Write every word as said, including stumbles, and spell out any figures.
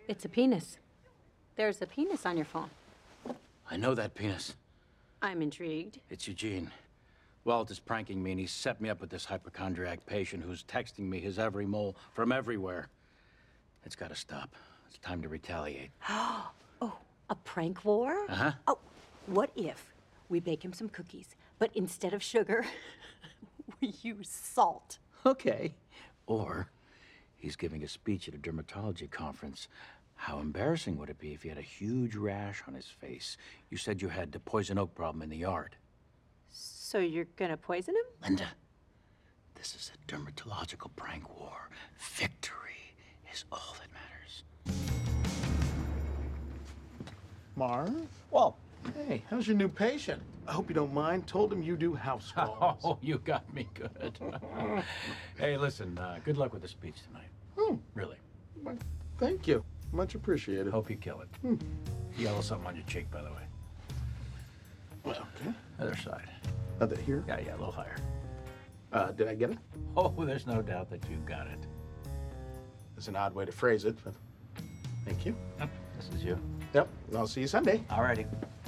It's a penis. There's a penis on your phone. I know that penis. I'm intrigued. It's Eugene. Walt is pranking me, and he's set me up with this hypochondriac patient who's texting me his every mole from everywhere. It's gotta stop. It's time to retaliate. Oh, a prank war? Uh-huh. Oh, what if we bake him some cookies, but instead of sugar, we use salt? Okay. Or he's giving a speech at a dermatology conference. How embarrassing would it be if he had a huge rash on his face? You said you had the poison oak problem in the yard. So you're gonna poison him? Linda, this is a dermatological prank war. Victory is all that matters. Marv? Well, Hey, how's your new patient? I hope you don't mind. Told him you do house calls. Oh, you got me good. Hey, listen, uh, good luck with the speech tonight. Hmm. Really. Well, thank you. Much appreciated. Hope you kill it. Hmm. Yellow something on your cheek, by the way. Okay. Other side. Other here? Yeah, yeah, a little higher. Uh, did I get it? Oh, there's no doubt that you got it. It's an odd way to phrase it, but thank you. Yep, this is you. Yep, I'll see you Sunday. All righty.